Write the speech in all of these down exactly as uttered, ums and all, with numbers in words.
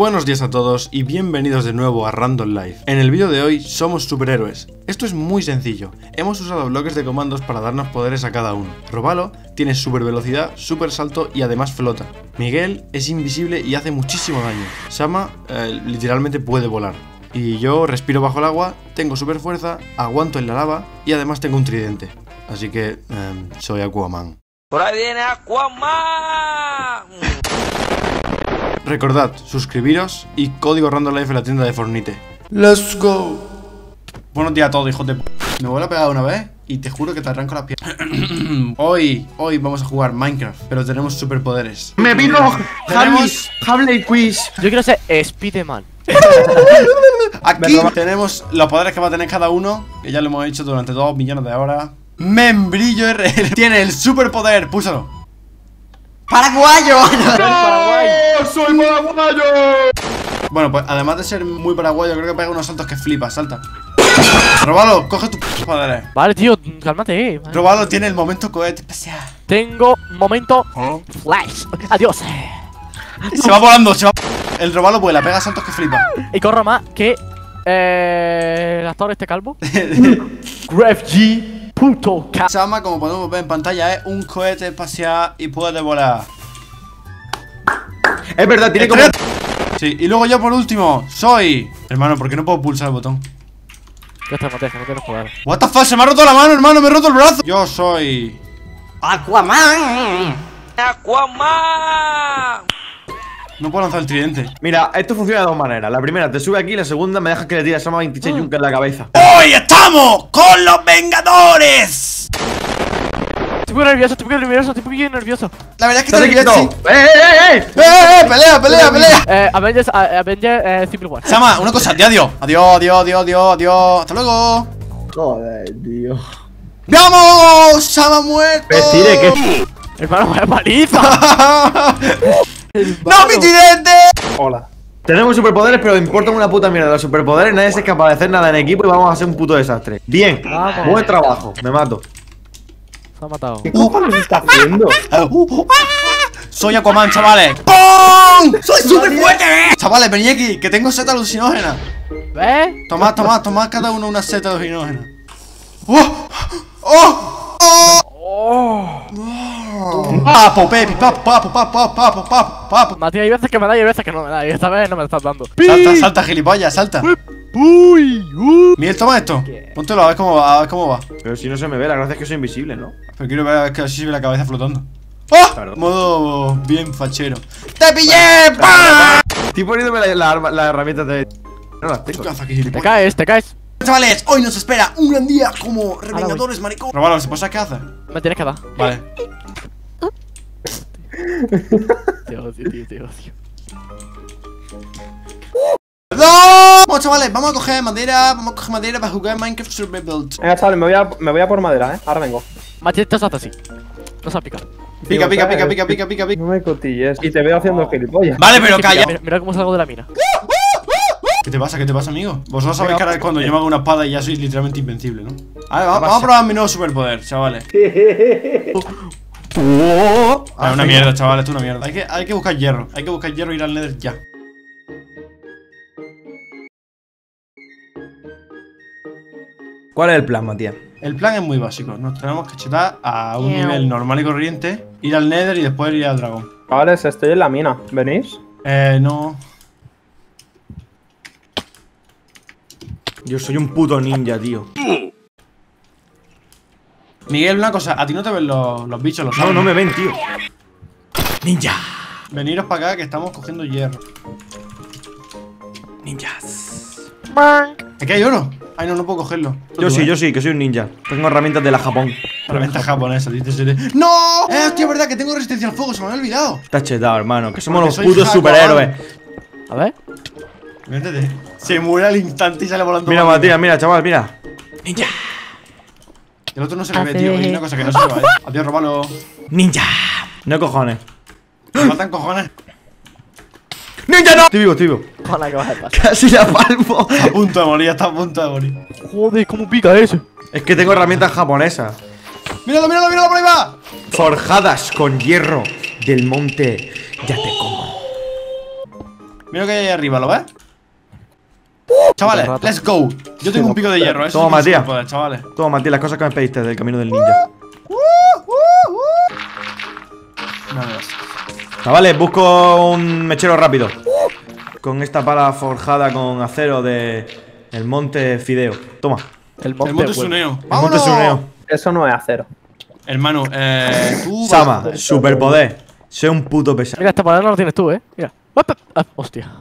Buenos días a todos y bienvenidos de nuevo a Random Life. En el vídeo de hoy somos superhéroes. Esto es muy sencillo. Hemos usado bloques de comandos para darnos poderes a cada uno. Robalo tiene super velocidad, super salto y además flota. Miguel es invisible y hace muchísimo daño. Sama eh, literalmente puede volar. Y yo respiro bajo el agua, tengo super fuerza, aguanto en la lava y además tengo un tridente. Así que eh, soy Aquaman. ¡Por ahí viene Aquaman! Recordad, suscribiros y código Random Life en la tienda de Fortnite. ¡Let's go! Buenos días a todos, hijos de p... Me vuelvo a pegar una vez y te juro que te arranco las piernas. Hoy, hoy vamos a jugar Minecraft, pero tenemos superpoderes. ¡Me pido Tenemos... Harley Quiz! Yo quiero ser Spiderman. Aquí tenemos los poderes que va a tener cada uno, que ya lo hemos hecho durante dos millones de horas. Membrillo R L tiene el superpoder, púsalo. ¡Paraguayo! ¡Paraguay! ¡Soy paraguayo! Bueno, pues además de ser muy paraguayo, creo que pega unos saltos que flipas, salta. Robalo, coge tus poderes. Vale, tío, cálmate, eh. Robalo tiene el momento cohete. Tengo momento flash. Adiós. Se va volando, se va. El Robalo vuela, pega saltos que flipa. Y corro más que eh, el actor este calvo. Graf G. Puto ca Sama, como podemos ver en pantalla, es un cohete espacial y puede volar. Es verdad, tiene como... Sí, y luego yo por último, soy... Hermano, ¿por qué no puedo pulsar el botón? Ya está, Mateo, no tienes poder. What the fuck, se me ha roto la mano, hermano, me he roto el brazo. Yo soy... ¡Aquaman! ¡Aquaman! No puedo lanzar el tridente. Mira, esto funciona de dos maneras. La primera, te sube aquí. La segunda, me dejas que le tire a Sama veintiséis yunques en la cabeza. ¡Hoy estamos con los Vengadores! Estoy muy nervioso, estoy muy nervioso, estoy muy nervioso. La verdad es que ¡Estate te quieto! sí. ¡Eh, eh, eh! ¡Eh, eh! ¡Pelea, pelea, pelea! Eh, Avengers, uh, Avengers, eh, Civil War. Sama, una cosa, di adiós. Adiós, adiós, adiós, adiós, adiós. Hasta luego. Joder, tío. ¡Vamos! ¡Sama muerto! Vestire, que... Hermano, vaya paliza. ¡No, mi tridente! Hola. Tenemos superpoderes, pero importan una puta mierda. Los superpoderes, nadie es capaz de hacer nada en equipo y vamos a ser un puto desastre. Bien, Vamos. buen trabajo. Me mato. Se ha matado. ¿Qué cojones está haciendo? Soy Aquaman, chavales. ¡Pum! ¡Soy súper fuerte! Chavales, venid aquí, que tengo seta alucinógena. ¿Ves? Tomad, tomad, tomad cada uno una seta alucinógena. ¡Oh! ¡Oh! ¡Oh! Oh. Papo, Pepi, papo, papo, papo, papo, papo, papo, papo. Matías, hay veces que me da y hay veces que no me da. Y esta vez no me estás dando. Salta, salta, gilipollas, salta. Uy, uy. Miguel, toma esto. ¿Qué? Póntelo, a ver cómo va, a ver cómo va. Pero si no se me ve, la gracia es que soy invisible, ¿no? Pero quiero ver que así se ve la cabeza flotando. ¡Oh! Claro. Modo bien fachero. ¡Te pillé! ¡Pah! Estoy poniéndome las la, la, la herramientas de... No las tengo. Caza, que Te gilipollas. caes, te caes. Chavales, hoy nos espera un gran día como revengadores, maricón. Robalo, ¿se pasa qué hace? Me tienes que dar. Vale. Te odio, tío, te odio. ¡No! Vamos, chavales, vamos a coger madera. Vamos a coger madera para jugar Minecraft Survival. Venga, chavales, me voy a, me voy a por madera, eh. Ahora vengo. Matías, te has así. No se ha picado. Pica, Digo, pica, ¿sabes? pica, pica, pica, pica, pica. No me cotilles. Y te veo haciendo gilipollas. Vale, pero Sí, calla. Mira, mira cómo salgo de la mina. ¿Qué te pasa? ¿Qué te pasa, amigo? Vosotros sabéis que ahora es cuando yo me hago una espada y ya soy literalmente invencible, ¿no? A ver, vamos, vamos a probar mi nuevo superpoder, chavales. Ah, es una mierda, chavales, esto es una mierda. Hay que, hay que buscar hierro. Hay que buscar hierro y ir al Nether ya. ¿Cuál es el plan, Matías? El plan es muy básico. Nos tenemos que chetar a un nivel normal y corriente, ir al Nether y después ir al dragón. Chavales, estoy en la mina. ¿Venís? Eh, no. Yo soy un puto ninja, tío. Miguel, una cosa, a ti no te ven los, los bichos, los No, zombies. no me ven, tío. Ninja. Veniros para acá que estamos cogiendo hierro. Ninjas. ¿Aquí hay oro? Ay, no, no puedo cogerlo. Yo sí, yo sí, que soy un ninja. Tengo herramientas de la Japón. Herramienta japonesa, dices. eres- ¡No! Eh, hostia, es verdad que tengo resistencia al fuego, se me había olvidado. Estás chetado, hermano. Que somos Porque los soy putos Jacob. superhéroes. A ver. Métete. Se muere al instante y sale volando. Mira, para Matías, mira, chaval, mira. Ninja. El otro no se le ve, tío. Hay una cosa que no se le va, eh. Adiós, Robalo. Ninja. No cojones. Me faltan cojones. ¡Ninja no! Estoy vivo, estoy vivo. Hola, ¿qué vas a pasar? Casi la palmo. A punto de morir, ya está a punto de morir. Joder, ¿cómo pica eso? Es que tengo herramientas japonesas. ¡Míralo, míralo, míralo por ahí va! Forjadas con hierro del monte. Ya te como. Mira lo que hay ahí arriba, ¿lo ves? Chavales, let's go. Yo tengo un pico de hierro, eso Toma, sí que es Matías. superpoder, chavales. Toma, Matías, las cosas que me pediste del camino del ninja. Nada. Chavales, busco un mechero rápido. Con esta pala forjada con acero de el monte Fideo. Toma. El monte, El monte huevo. Suneo. El monte ¡Vámonos! Suneo. Eso no es acero. Hermano, eh. Tú Sama, superpoder. Soy un puto pesado. Mira, este poder no lo tienes tú, eh. Mira. Ah, hostia.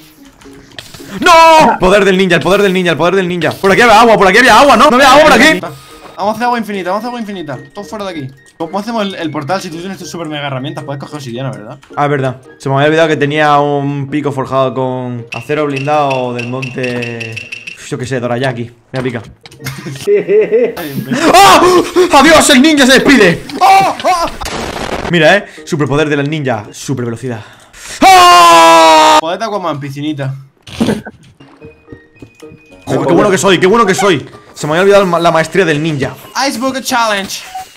¡No! Poder del ninja, el poder del ninja, el poder del ninja. Por aquí había agua, por aquí había agua, ¿no? No había agua por aquí. Vamos a hacer agua infinita, vamos a hacer agua infinita. Todo fuera de aquí. ¿Cómo hacemos el, el portal si tú tienes tus super mega herramientas? Puedes coger obsidiana, ¿verdad? Ah, es verdad. Se me había olvidado que tenía un pico forjado con acero blindado del monte. Yo qué sé, Dorayaki. Me pica. ¡Oh! ¡Adiós! ¡El ninja se despide! ¡Oh! ¡Oh! Mira, eh. Superpoder de la ninja. Super velocidad. ¡Oh! Poder de Aquaman, piscinita. Joder, qué bueno que soy, qué bueno que soy. Se me había olvidado ma- la maestría del ninja. Ice Bucket Challenge.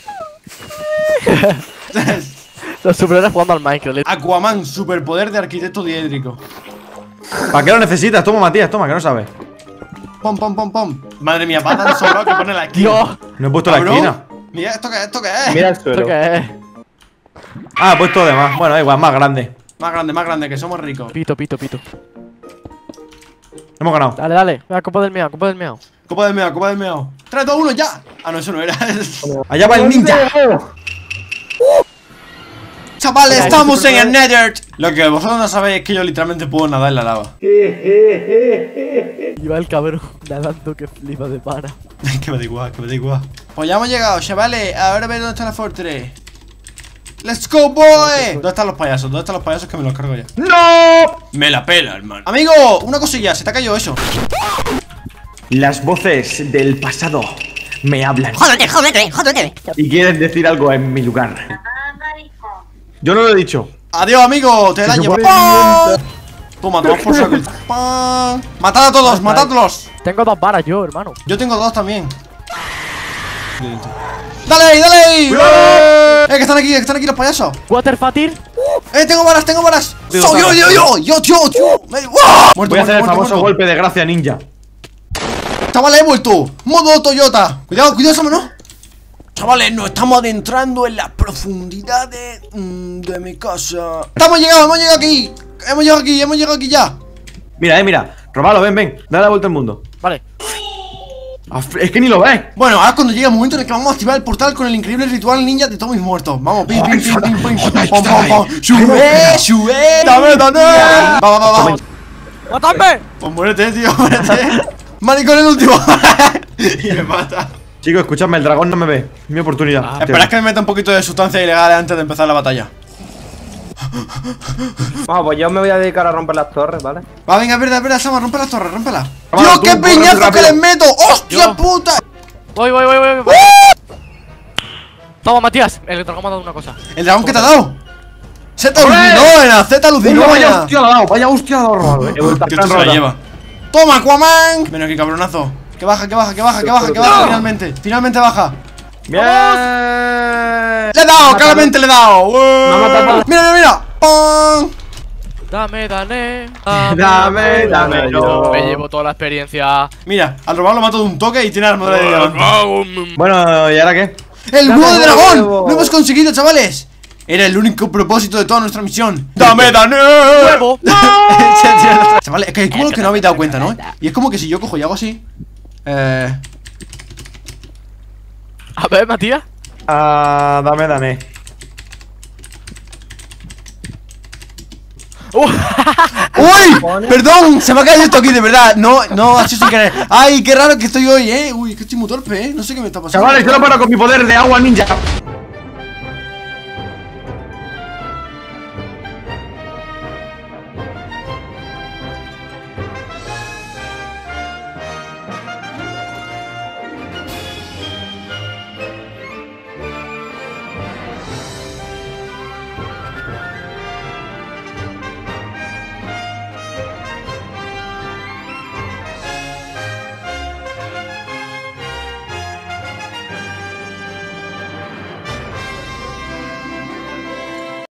Los superhéroes jugando al Minecraft. Aquaman, superpoder de arquitecto diédrico. ¿Para qué lo necesitas? Toma, Matías, toma, que no sabes. Pom, pom, pom, pom. Madre mía, pata de sobrado que pone la esquina. Dios. No he puesto la Cabrón. esquina. Mira, ¿esto qué es? ¿Esto qué es? Mira el ¿Esto suelo. qué es? Ah, he puesto de más. Bueno, da igual, más grande. Más grande, más grande, que somos ricos. Pito, pito, pito. Hemos ganado. Dale, dale. Venga, copa del meao, copa del meao. Copa del meao, copa del meao. tres, dos, uno, ya. Ah, no, eso no era. Allá va el ninja. Chavales, estamos en el Nether. Lo que vosotros no sabéis es que yo literalmente puedo nadar en la lava. Y va el cabrón nadando que flipa de pana. Que me da igual, que me da igual. Pues ya hemos llegado, chavales. Ahora ve dónde está la fortress. ¡Let's go, boy! ¿Dónde están los payasos? ¿Dónde están los payasos que me los cargo ya? ¡No! Me la pela, hermano. Amigo, una cosilla, se te ha caído eso. Las voces del pasado me hablan. Jódete, jódete, jódete. Y quieren decir algo en mi lugar. Yo no lo he dicho. Adiós, amigo, te la Se llevo. supone ¡Pam! Toma, toma por saco. ¡Pam! ¡Matad a todos, matadlos! Tengo dos varas yo, hermano. Yo tengo dos también. ¡Dale ahí, dale ahí! ¡Eh, que están aquí, que están aquí los payasos! Water Fatir. ¡Eh, tengo varas, tengo varas! Digo, ¡Soy yo, varas. yo, yo! ¡Yo, yo, yo! Me- ¡Uah! Muerto, Voy a hacer el muerto, famoso muerto. golpe de gracia ninja. Chavales, he vuelto. Modo Toyota. Cuidado, cuidado, Sama, ¿no? Chavales, nos estamos adentrando en las profundidades mm, de mi casa. Estamos llegando, hemos llegado aquí. Hemos llegado aquí, hemos llegado aquí ya. Mira, eh, mira. Robalo, ven, ven. Dale la vuelta al mundo. Vale. Ah, Es que ni lo ves. Bueno, ahora es cuando llega el momento en el que vamos a activar el portal con el increíble ritual ninja de todos mis muertos. Vamos, pim, pim, pim, pim, pim, pim, pom, pom, pom. ¡Sube, sube! ¡Dame, dame! Va, va, va, va. ¡Matadme! Pues muérete, tío, muérete. Maricón el último. Y me mata. Chicos, escuchadme, el dragón no me ve. Mi oportunidad. Ah, Hostia. Espera que me meta un poquito de sustancias ilegales antes de empezar la batalla. Vamos, pues yo me voy a dedicar a romper las torres, ¿vale? Va, venga, es verdad, es verdad, Sama, rompe las torres, rómpelas. Vamos, ¡Dios, tú, qué corre piñazo que rápido. les meto! ¡Hostia Yo. puta! Voy, voy, voy, voy. voy. Toma, Matías. El dragón me ha dado una cosa. ¿El dragón que te ha dado? ¡Z ¡Hombre! alucinógena! ¡Z Uy, vaya alucinógena! hostia lo ha dado, vaya hostia lo ha dado, Robalo, eh. He vuelto a Que estar esto se la rota. lleva. ¡Toma, Aquaman! Ven aquí, cabronazo. Que baja, que baja, que baja, que baja, que baja, finalmente. Finalmente baja. Bien. ¡Le he dado! ¡Claramente le he dado! ¡Ué! ha matado. ¡Mira, mira, mira! ¡Pam! Dame, dame. Dame, dame, yo. Me llevo toda la experiencia. Mira, al robar lo mato de un toque y tiene armadura de diamante. Bueno, ¿y ahora qué? ¡El Dame huevo de huevo. dragón! ¡Lo hemos conseguido, chavales! Era el único propósito de toda nuestra misión. ¡Dame, dame! ¡Huevo! Chavales, es que hay como que no habéis dado cuenta, ¿no? Y es como que si yo cojo y hago así. Eh. A ver, Matías. Ah, dame, dame. ¡Uy! Perdón, se me ha caído esto aquí, de verdad. No, no, así sin querer. Ay, qué raro que estoy hoy, eh. Uy, que estoy muy torpe, eh. No sé qué me está pasando. Chavales, yo lo paro con mi poder de agua ninja.